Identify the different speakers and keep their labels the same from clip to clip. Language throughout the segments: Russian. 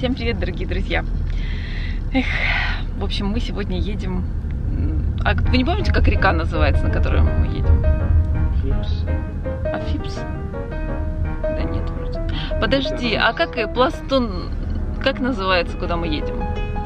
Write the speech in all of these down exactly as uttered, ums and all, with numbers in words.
Speaker 1: Всем привет, дорогие друзья. Эх, в общем, мы сегодня едем... А вы не помните, как река называется, на которую мы едем?
Speaker 2: Фипс.
Speaker 1: А Фипс? Да нет, вроде. Подожди, а как и Пластун... Как называется, куда мы едем?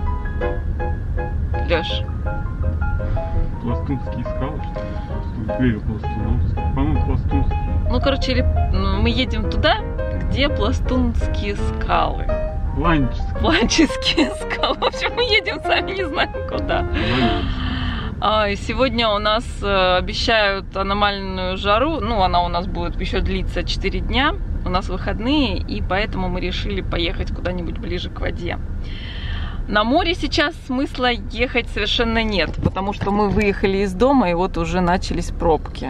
Speaker 1: Лёш.
Speaker 2: Пластунские скалы, что ли? Или Пластуновские. По-моему, Пластунские.
Speaker 1: Ну, короче, или... мы едем туда, где Пластунские скалы.
Speaker 2: Ланческие.
Speaker 1: Ланческие скалы. В общем, мы едем сами не знаем куда. А, сегодня у нас э, обещают аномальную жару. Ну, она у нас будет еще длиться четыре дня. У нас выходные, и поэтому мы решили поехать куда-нибудь ближе к воде. На море сейчас смысла ехать совершенно нет, потому что мы выехали из дома, и вот уже начались пробки.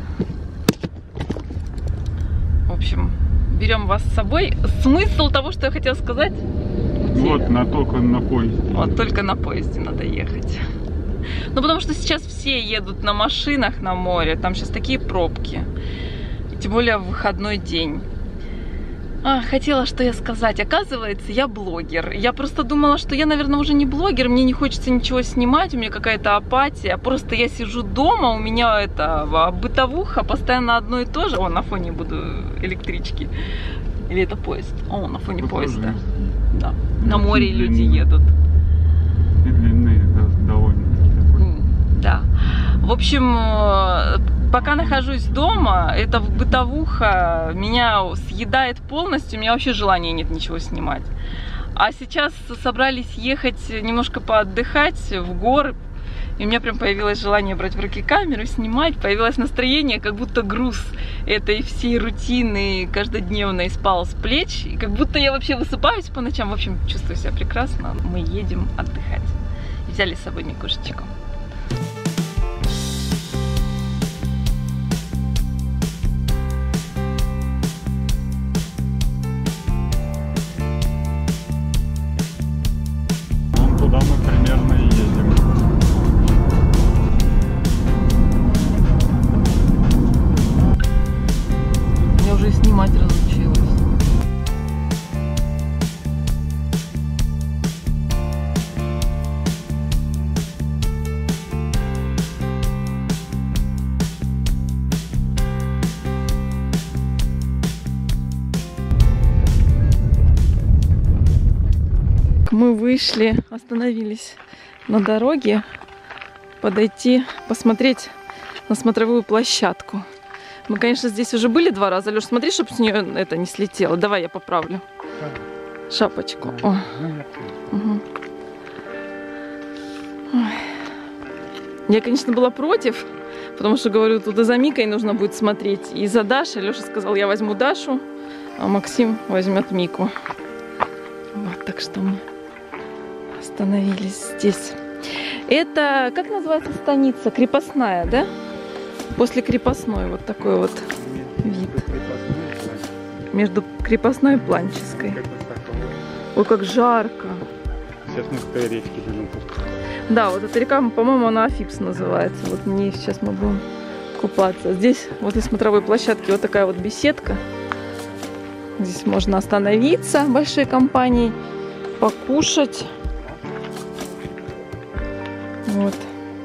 Speaker 1: В общем, берем вас с собой. Смысл того, что я хотела сказать?
Speaker 2: Вот, на, только на поезде.
Speaker 1: Вот, только на поезде надо ехать. Ну, потому что сейчас все едут на машинах на море, там сейчас такие пробки. И тем более в выходной день. А, хотела что я сказать. Оказывается, я блогер. Я просто думала, что я, наверное, уже не блогер, мне не хочется ничего снимать, у меня какая-то апатия. Просто я сижу дома, у меня это бытовуха, постоянно одно и то же. О, на фоне буду электрички. Или это поезд? О, на фоне
Speaker 2: Это
Speaker 1: поезда. Да.
Speaker 2: Ну,
Speaker 1: На море
Speaker 2: длинные.
Speaker 1: люди едут.
Speaker 2: И длинные, да, довольно-таки.
Speaker 1: Да. В общем, пока нахожусь дома, эта бытовуха меня съедает полностью, у меня вообще желания нет ничего снимать. А сейчас собрались ехать немножко поотдыхать в горы, и у меня прям появилось желание брать в руки камеру, снимать, появилось настроение, как будто груз этой всей рутины каждодневной спал с плеч, и как будто я вообще высыпаюсь по ночам, в общем, чувствую себя прекрасно. Мы едем отдыхать. И взяли с собой Микушечку.
Speaker 2: Туда мы примерно и едем.
Speaker 1: Я уже снимать разучилась. Мы вышли, остановились на дороге, подойти, посмотреть на смотровую площадку. Мы, конечно, здесь уже были два раза. Леш, смотри, чтобы с нее это не слетело. Давай я поправлю шапочку. О. Угу. Я, конечно, была против, потому что, говорю, тут и за Микой нужно будет смотреть, и за Дашей. Леша сказал, я возьму Дашу, а Максим возьмет Мику. Вот, так что мы остановились здесь. Это, как называется станица? Крепостная, да? После крепостной вот такой вот вид. Между крепостной и Планческой. Ой, как жарко.
Speaker 2: Сейчас мы к той речке будем.
Speaker 1: Да, вот эта река, по-моему, она Фипс называется. Вот в ней сейчас мы будем купаться. Здесь, возле смотровой площадки, вот такая вот беседка. Здесь можно остановиться большой компанией, покушать. Вот.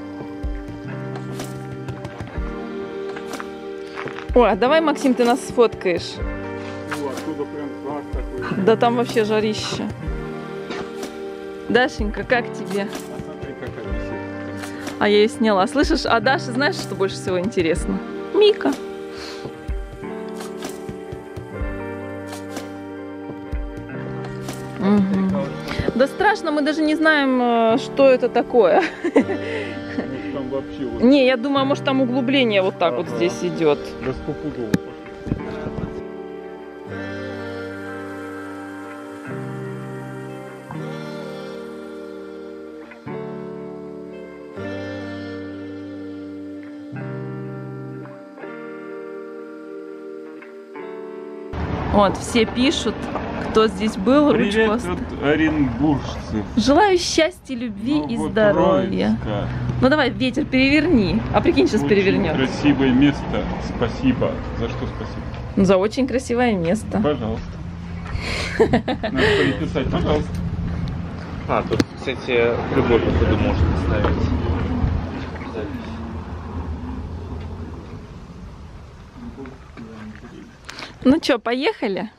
Speaker 1: Ой, а давай, Максим, ты нас сфоткаешь.
Speaker 2: Ну, оттуда прям класс такой.
Speaker 1: Да там вообще жарище. Дашенька, как тебе?
Speaker 2: А смотри, какая беседка.
Speaker 1: А я ее сняла. Слышишь, а Даша, знаешь, что больше всего интересно? Мика. Угу. Да страшно, мы даже не знаем, что это такое.
Speaker 2: Может, там вообще вот...
Speaker 1: Не, я думаю, может там углубление вот так
Speaker 2: Ага.
Speaker 1: вот здесь идет.
Speaker 2: Да стопудово пошли.
Speaker 1: Вот, все пишут, кто здесь был,
Speaker 2: Привет
Speaker 1: ручку
Speaker 2: от оренбуржцев.
Speaker 1: Желаю счастья, любви и здоровья.
Speaker 2: Новотроицка.
Speaker 1: Ну давай, ветер, переверни. А прикинь, сейчас
Speaker 2: Очень
Speaker 1: перевернет.
Speaker 2: красивое место. Спасибо. За что спасибо?
Speaker 1: Ну, за очень красивое место.
Speaker 2: Пожалуйста. Надо переписать, пожалуйста.
Speaker 3: А, тут, кстати, любой походу можно ставить запись.
Speaker 1: Ну что, поехали?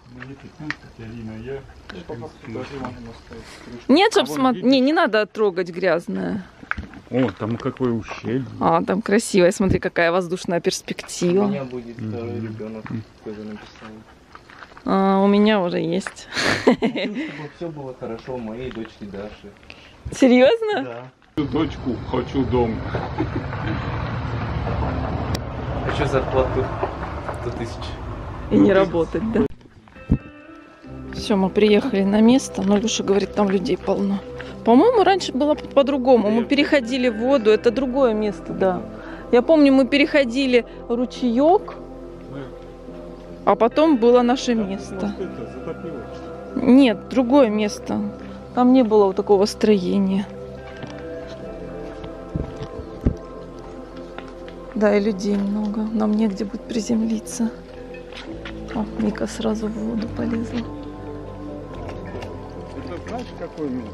Speaker 1: Нет, чтоб смотреть. Не, не надо трогать грязное.
Speaker 2: О, там какое ущелье.
Speaker 1: А, там красивая. Смотри, какая воздушная
Speaker 3: У
Speaker 1: перспектива.
Speaker 3: меня будет второй ребенок, тоже написал.
Speaker 1: А, у меня уже есть.
Speaker 3: Хочу, чтобы все было хорошо у моей дочки Даши.
Speaker 1: Серьезно?
Speaker 3: Да.
Speaker 2: Хочу дочку, хочу дом.
Speaker 3: Хочу зарплату сто тысяч.
Speaker 1: И не работать, да? Все, мы приехали на место, но Леша говорит, там людей полно. По-моему, раньше было по-другому. Мы переходили в воду, это другое место, да. Я помню, мы переходили ручеек, а потом было наше место. Нет, другое место. Там не было вот такого строения. Да, и людей много. Нам негде будет приземлиться. О, Ника сразу в воду полезла.
Speaker 2: Это знаешь, какое место?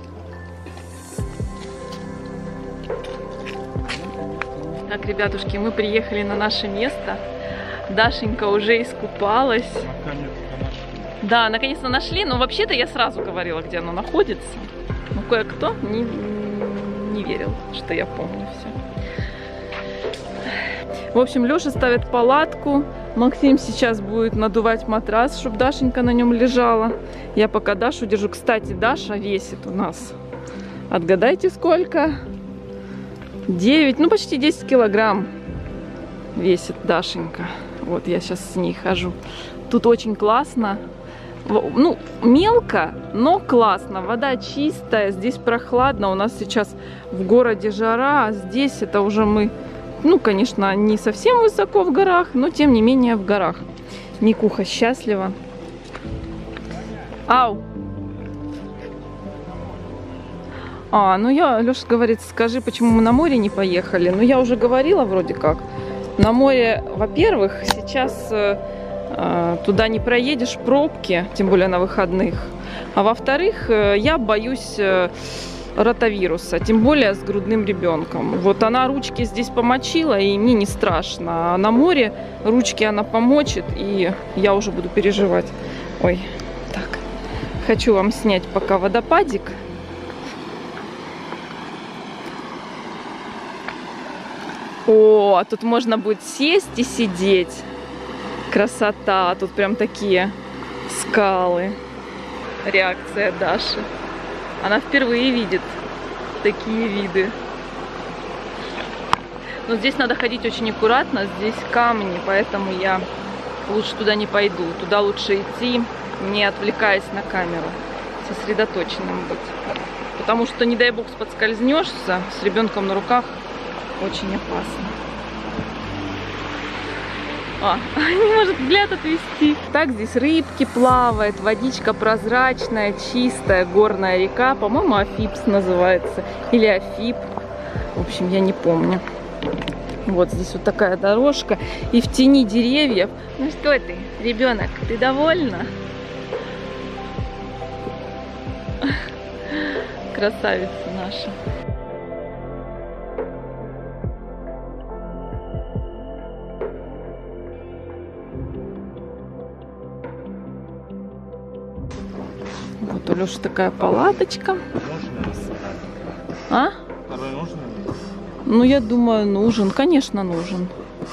Speaker 1: Так, ребятушки, мы приехали на наше место. Дашенька уже искупалась.
Speaker 2: Наконец-то нашли.
Speaker 1: Да, наконец-то нашли. Но вообще-то я сразу говорила, где оно находится. Но кое-кто не, не верил, что я помню все. В общем, Леша ставит палатку. Максим сейчас будет надувать матрас, чтобы Дашенька на нем лежала. Я пока Дашу держу. Кстати, Даша весит у нас. Отгадайте, сколько? девять, ну почти десять килограмм весит Дашенька. Вот я сейчас с ней хожу. Тут очень классно. Ну, мелко, но классно. Вода чистая, здесь прохладно. У нас сейчас в городе жара, а здесь это уже мы... Ну, конечно, не совсем высоко в горах, но тем не менее в горах. Никуха счастлива. Ау! А, ну я, Леша говорит, скажи, почему мы на море не поехали. Ну, я уже говорила вроде как. На море, во-первых, сейчас э, э, туда не проедешь, пробки, тем более на выходных. А во-вторых, э, я боюсь... Э, ротавируса, тем более с грудным ребенком. Вот она ручки здесь помочила, и мне не страшно. А на море ручки она помочит, и я уже буду переживать. Ой, так. Хочу вам снять пока водопадик. О, тут можно будет сесть и сидеть. Красота. Тут прям такие скалы. Реакция Даши. Она впервые видит такие виды. Но здесь надо ходить очень аккуратно. Здесь камни, поэтому я лучше туда не пойду. Туда лучше идти, не отвлекаясь на камеру. Сосредоточенным быть. Потому что, не дай бог, подскользнешься с ребенком на руках. Очень опасно. А, не может взгляд отвести. Так, здесь рыбки плавают, водичка прозрачная, чистая, горная река. По-моему, Афипс называется. Или Афип. В общем, я не помню. Вот здесь вот такая дорожка. И в тени деревьев. Ну что ты, ребенок, ты довольна? Красавица наша. Вот у Леши такая палаточка. А?
Speaker 3: Второй нужен?
Speaker 1: Ну, я думаю, нужен. Конечно, нужен.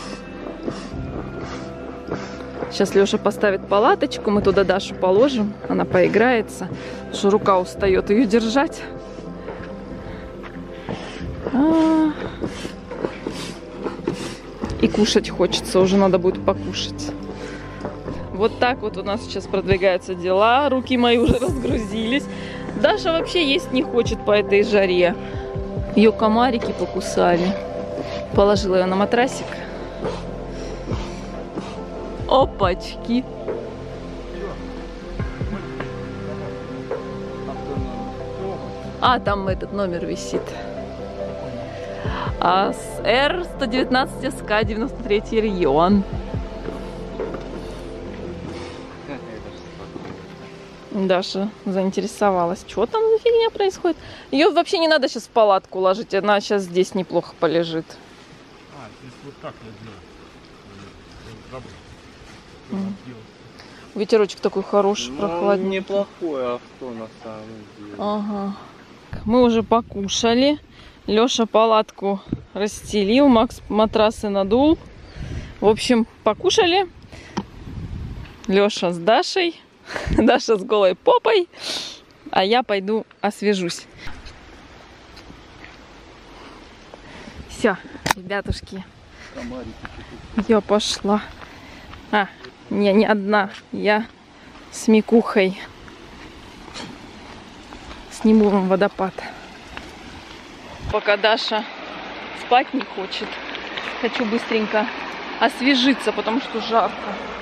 Speaker 1: Сейчас Леша поставит палаточку, мы туда Дашу положим. Она поиграется, потому что рука устает ее держать. А-а-а. И кушать хочется, уже надо будет покушать. Вот так вот у нас сейчас продвигаются дела. Руки мои уже разгрузились. Даша вообще есть не хочет по этой жаре. Ее комарики покусали. Положила ее на матрасик. Опачки. А, там этот номер висит. А с Р сто девятнадцать СК девяносто третий регион. Даша заинтересовалась. Что там за фигня происходит? Ее вообще не надо сейчас в палатку ложить. Она сейчас здесь неплохо полежит.
Speaker 2: А, здесь вот так я делаю.
Speaker 1: Mm. Ветерочек такой хороший,
Speaker 3: Ну,
Speaker 1: прохладный.
Speaker 3: неплохое авто на самом деле.
Speaker 1: Ага. Мы уже покушали. Леша палатку расстелил, Макс матрасы надул. В общем, покушали. Леша с Дашей. Даша с голой попой. А я пойду освежусь. Все, ребятушки. Я пошла. А, не, не одна. Я с Микухой. Сниму вам водопад. Пока Даша спать не хочет, хочу быстренько освежиться, потому что жарко.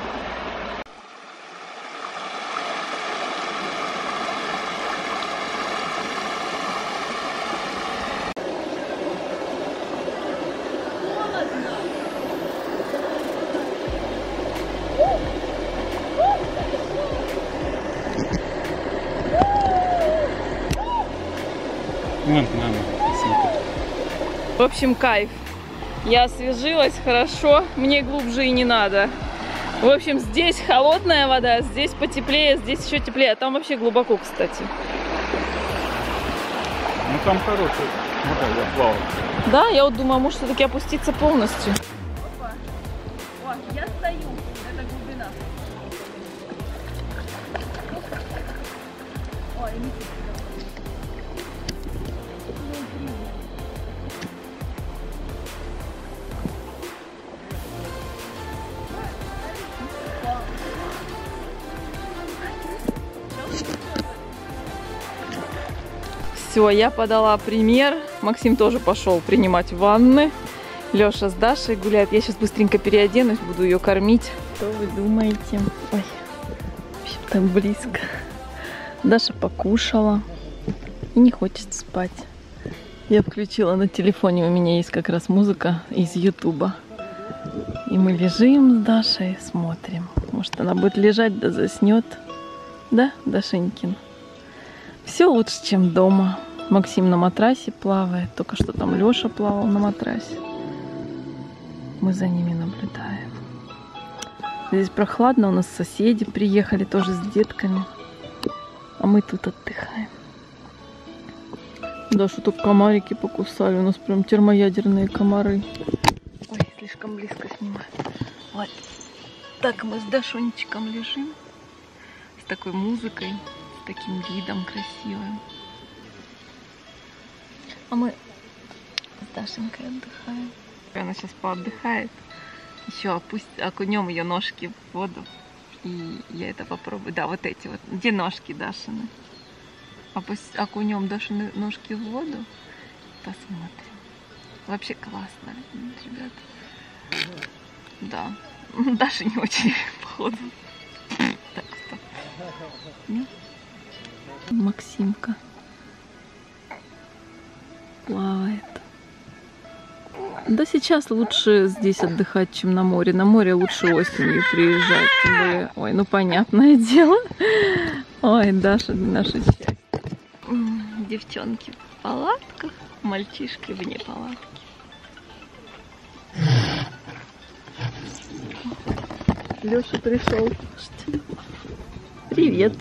Speaker 2: Вон, мама, посмотри.
Speaker 1: В общем, кайф. Я освежилась хорошо, мне глубже и не надо. В общем, здесь холодная вода, здесь потеплее, здесь еще теплее. А там вообще глубоко, кстати.
Speaker 2: Ну там хорошая вода, я плавал.
Speaker 1: Да, я вот думаю, может все-таки опуститься полностью. Опа. О, я стою. Это глубина. Ой, не Все, я подала пример. Максим тоже пошел принимать ванны. Леша с Дашей гуляет. Я сейчас быстренько переоденусь, буду ее кормить. Что вы думаете? Ой, в общем, так близко. Даша покушала и не хочет спать. Я включила на телефоне, у меня есть как раз музыка из Ютуба. И мы лежим с Дашей, смотрим. Может, она будет лежать, да заснет. Да, Дашенькин? Все лучше, чем дома. Максим на матрасе плавает. Только что там Леша плавал на матрасе. Мы за ними наблюдаем. Здесь прохладно. У нас соседи приехали тоже с детками. А мы тут отдыхаем. Да, что тут комарики покусали. У нас прям термоядерные комары. Ой, слишком близко снимаю. Вот. Так мы с Дашончиком лежим. С такой музыкой. Таким видом красивым. А мы с Дашенькой отдыхаем. Она сейчас поотдыхает. Еще опусть... окунем ее ножки в воду. И я это попробую. Да, вот эти вот. Где ножки Дашины? Опусть... окунем Дашины ножки в воду. Посмотрим. Вообще классно, ребята. Да. Даша не очень, походу. Так, стоп. Нет? Максимка плавает. Да сейчас лучше здесь отдыхать, чем на море. На море лучше осенью приезжать. Тем более... Ой, ну понятное дело. Ой, Даша, наше счастье. Девчонки в палатках, мальчишки вне палатки. Леша пришел. Привет.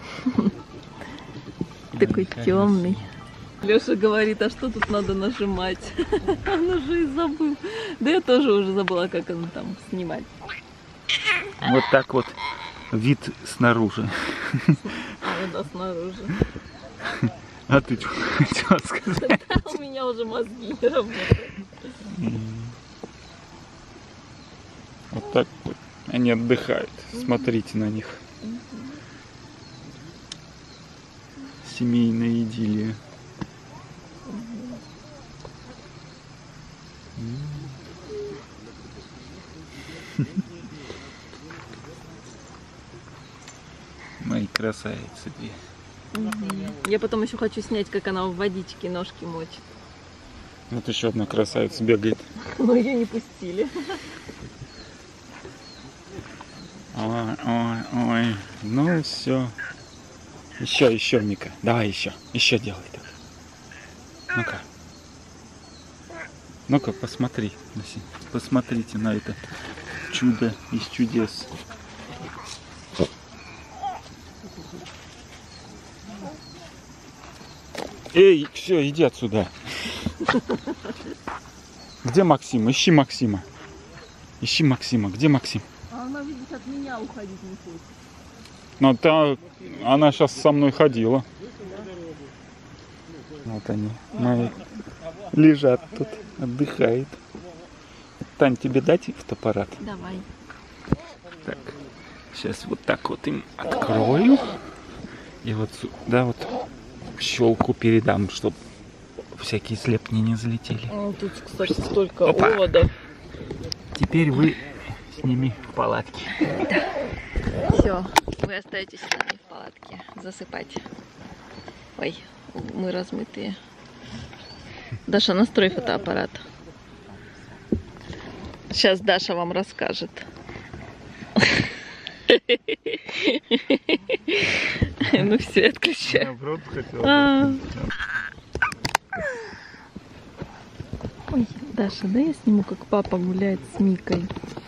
Speaker 1: Такой темный. Леша говорит, а что тут надо нажимать? Он уже и забыл. Да я тоже уже забыла, как он там снимать.
Speaker 2: Вот так вот вид снаружи.
Speaker 1: А, да, снаружи.
Speaker 2: А ты что хотела сказать?
Speaker 1: Да, у меня уже мозги не работают.
Speaker 2: Вот так вот они отдыхают. Смотрите на них. Семейная идиллия. Мои красавицы две.
Speaker 1: Я потом еще хочу снять, как она в водичке ножки мочит.
Speaker 2: Вот еще одна красавица бегает.
Speaker 1: Но ее не пустили.
Speaker 2: Ой, ой, ой. Ну все. Еще, еще, Мика. Давай еще. Еще делай так. Ну-ка. Ну-ка, посмотри. Посмотрите на это чудо из чудес. Эй, все, иди отсюда. Где Максим? Ищи Максима. Ищи Максима. Где Максим?
Speaker 1: А она, видишь, от меня уходить не хочет.
Speaker 2: Ну, та, она сейчас со мной ходила. Вот они. Мои лежат тут, отдыхают. Тань, тебе дать фотоаппарат?
Speaker 1: Давай.
Speaker 2: Так, сейчас вот так вот им открою. И вот сюда вот щелку передам, чтобы всякие слепни не залетели.
Speaker 1: О, тут, кстати, столько
Speaker 2: Опа.
Speaker 1: оводов.
Speaker 2: Теперь вы с ними в палатке.
Speaker 1: Все, вы остаетесь с нами в палатке засыпать. Ой, мы размытые. Даша, настрой фотоаппарат. Сейчас Даша вам расскажет. Ну все, отключай. Ой, Даша, да я сниму, как папа гуляет с Микой.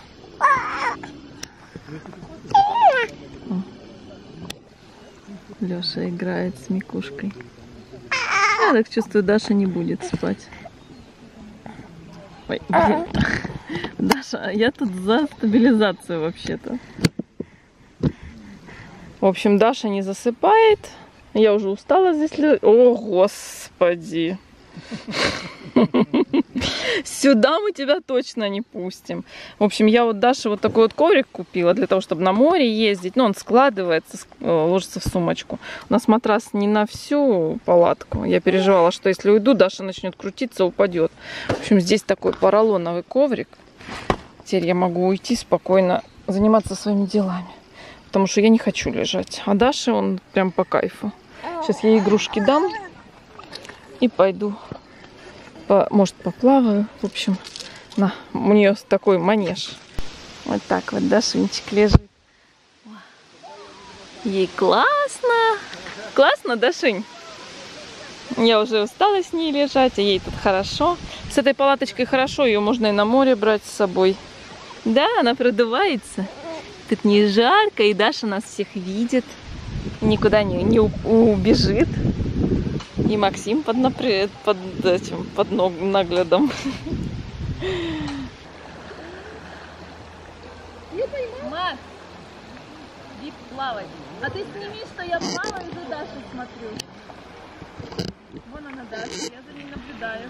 Speaker 1: Леша играет с Микушкой. Я так чувствую, Даша не будет спать. Ой, блин. Даша, я тут за стабилизацию вообще-то. В общем, Даша не засыпает. Я уже устала здесь лежать. О, господи. Сюда мы тебя точно не пустим. В общем, я вот Даше вот такой вот коврик купила для того, чтобы на море ездить. Ну, он складывается, ложится в сумочку. У нас матрас не на всю палатку. Я переживала, что если уйду, Даша начнет крутиться, упадет. В общем, здесь такой поролоновый коврик. Теперь я могу уйти спокойно, заниматься своими делами. Потому что я не хочу лежать. А Даше он прям по кайфу. Сейчас я ей игрушки дам и пойду. По, может, поплаваю. В общем, на, у нее такой манеж. Вот так вот Дашунчик лежит. Ей классно. Классно, Дашунь? Я уже устала с ней лежать, а ей тут хорошо. С этой палаточкой хорошо, ее можно и на море брать с собой. Да, она продувается. Тут не жарко, и Даша нас всех видит. Никуда не, не убежит. И Максим под, напря... под, этим, под ног... наглядом. Макс, иди плавать. А ты сними, что я плаваю, за Дашей смотрю. Вон она, Даша, я за ней наблюдаю.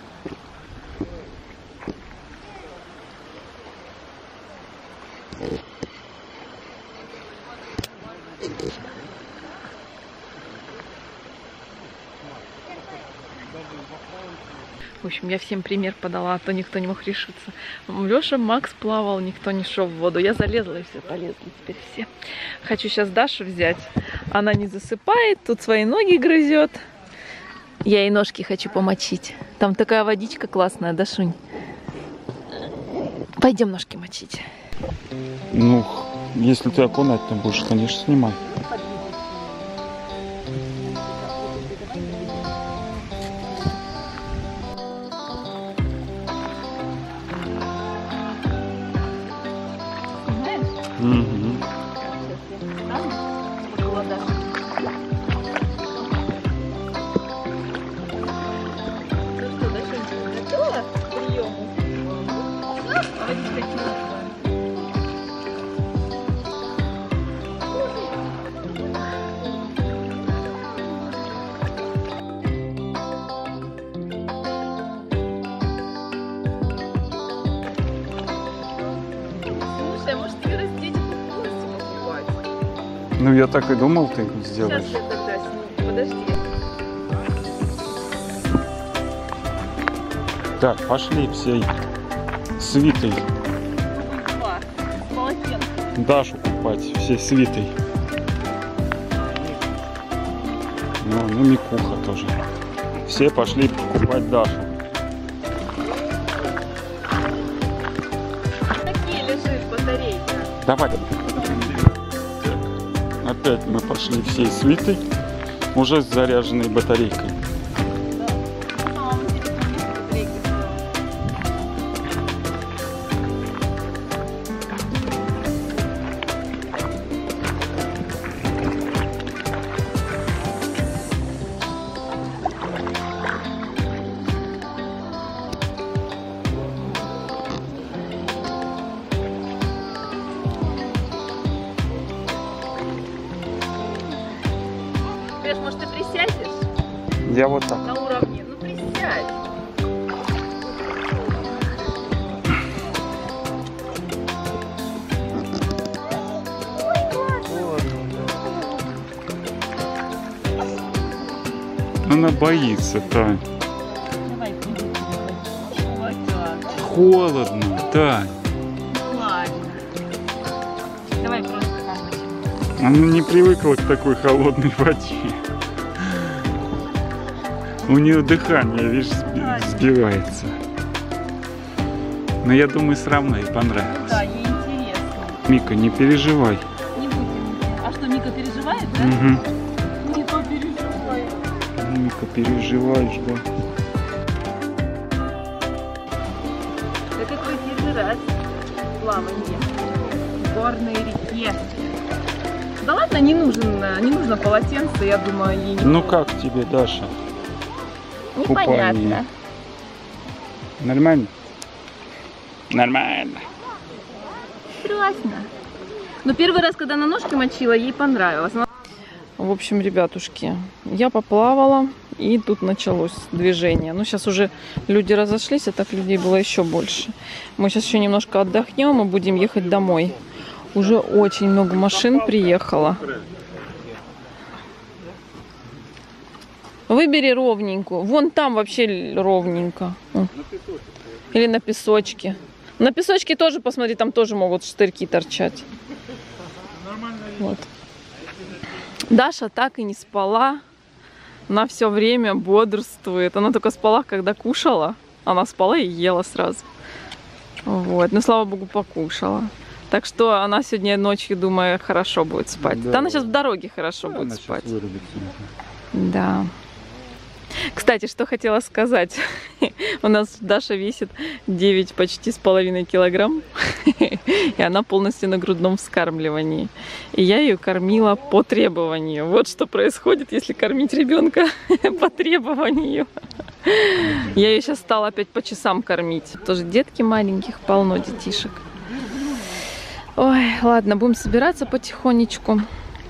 Speaker 1: В общем, я всем пример подала, а то никто не мог решиться. Леша, Макс плавал, никто не шел в воду. Я залезла, и все, полезли теперь все. Хочу сейчас Дашу взять. Она не засыпает, тут свои ноги грызет. Я ей ножки хочу помочить. Там такая водичка классная, Дашунь. Пойдем ножки мочить.
Speaker 2: Ну, если ты окунать там будешь, конечно, снимай. Угу. Ну, я так и думал, ты сделаешь.
Speaker 1: Сейчас я тогда сниму. Подожди.
Speaker 2: Так, пошли всей свитой. Дашу купать всей свитой. Ну, ну, Микуха тоже. Все пошли купать Дашу.
Speaker 1: Такие лежит батарейка.
Speaker 2: Давай. опять мы пошли всей свитой, уже с заряженной батарейкой.
Speaker 1: Может, ты присядешь?
Speaker 2: Я вот так.
Speaker 1: На уровне. Ну, присядь.
Speaker 2: Она боится, Тань.
Speaker 1: Давай, вот так.
Speaker 2: Холодно, Тань.
Speaker 1: Ладно. Давай просто помочь.
Speaker 2: Она не привыкла к такой холодной воде. У нее дыхание, видишь, сби- сбивается. Но я думаю, все равно ей понравилось.
Speaker 1: Да, ей интересно.
Speaker 2: Мика, не переживай.
Speaker 1: Не будем. А что, Мика переживает, да?
Speaker 2: Угу.
Speaker 1: Не попереживай.
Speaker 2: Мика, переживаешь, да?
Speaker 1: Это твой первый раз плавание в горной реке. Да ладно, не нужен, не нужно полотенце, я думаю, ей не
Speaker 2: Ну
Speaker 1: холодно.
Speaker 2: как тебе, Даша?
Speaker 1: Непонятно.
Speaker 2: Купание. Нормально? Нормально.
Speaker 1: Прекрасно. Но первый раз, когда на ножки мочила, ей понравилось. В общем, ребятушки, я поплавала, и тут началось движение. Ну, сейчас уже люди разошлись, а так людей было еще больше. Мы сейчас еще немножко отдохнем и будем ехать домой. Уже очень много машин приехало. Выбери ровненькую. Вон там вообще ровненько. Или на песочке. На песочке тоже, посмотри, там тоже могут штырьки торчать. Вот. Даша так и не спала. Она все время бодрствует. Она только спала, когда кушала. Она спала и ела сразу. Вот. Но, слава богу, покушала. Так что она сегодня ночью, думаю, хорошо будет спать. Да, да она сейчас в дороге хорошо да, будет спать. Да. Кстати, что хотела сказать. У нас Даша весит девять почти с половиной килограмм. И она полностью на грудном вскармливании. И я ее кормила по требованию. Вот что происходит, если кормить ребенка по требованию. Я ее сейчас стала опять по часам кормить. Тоже детки маленьких, полно детишек. Ой, ладно, будем собираться потихонечку.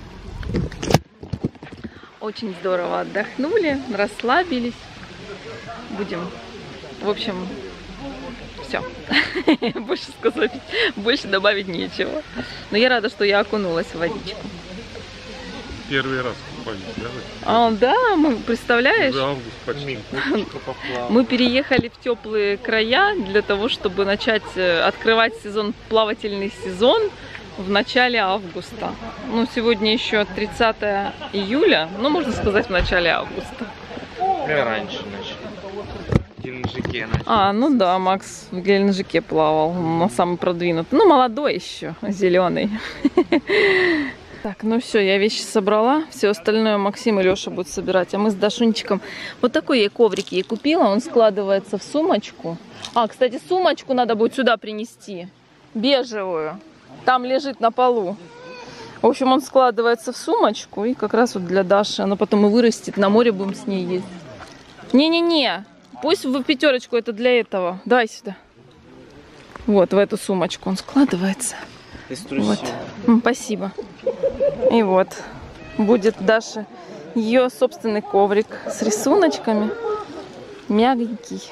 Speaker 1: Очень здорово отдохнули, расслабились. Будем, в общем, все. Больше сказать, больше добавить нечего. Но я рада, что я окунулась в водичку.
Speaker 2: Первый раз купались, да?
Speaker 1: А, да, мы, представляешь?
Speaker 2: За август почти.
Speaker 1: Мы переехали в теплые края для того, чтобы начать открывать сезон, плавательный сезон в начале августа. Ну, сегодня еще тридцатое июля, ну, можно сказать, в начале августа.
Speaker 3: Я раньше начал. В Геленджике начал.
Speaker 1: А, ну да, Макс в Геленджике плавал, на самый продвинутый. Ну, молодой еще, зеленый. Так, ну все, я вещи собрала. Все остальное Максим и Леша будут собирать. А мы с Дашунчиком... Вот такой я коврик ей купила. Он складывается в сумочку. А, кстати, сумочку надо будет сюда принести. Бежевую. Там лежит на полу. В общем, он складывается в сумочку. И как раз вот для Даши. Она потом и вырастет. На море будем с ней ездить. Не-не-не. Пусть в пятерочку, это для этого. Дай сюда. Вот, в эту сумочку он складывается. Вот. Спасибо. И вот будет Даша ее собственный коврик с рисуночками. Мягенький.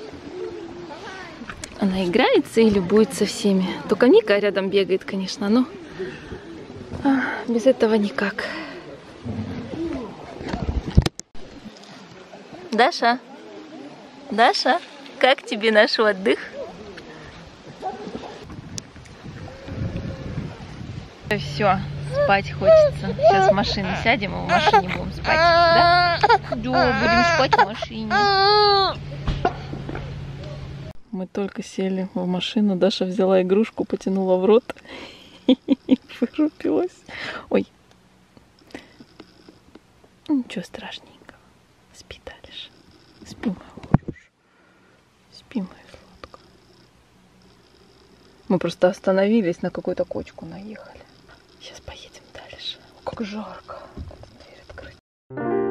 Speaker 1: Она играется и любуется всеми. Только Мика рядом бегает, конечно, но а, без этого никак. Даша, Даша, как тебе наш отдых? Все, спать хочется. Сейчас в машину сядем и в машине будем спать. Да? Да, будем спать в машине. Мы только сели в машину. Даша взяла игрушку, потянула в рот и вырубилась. Ой, Ну, ничего страшненького. Спи дальше. Спи, моя хорошая. Спи, моя сладкая. Мы просто остановились, на какую-то кочку наехали. Сейчас поедем дальше. Как жарко. Надо дверь открыть.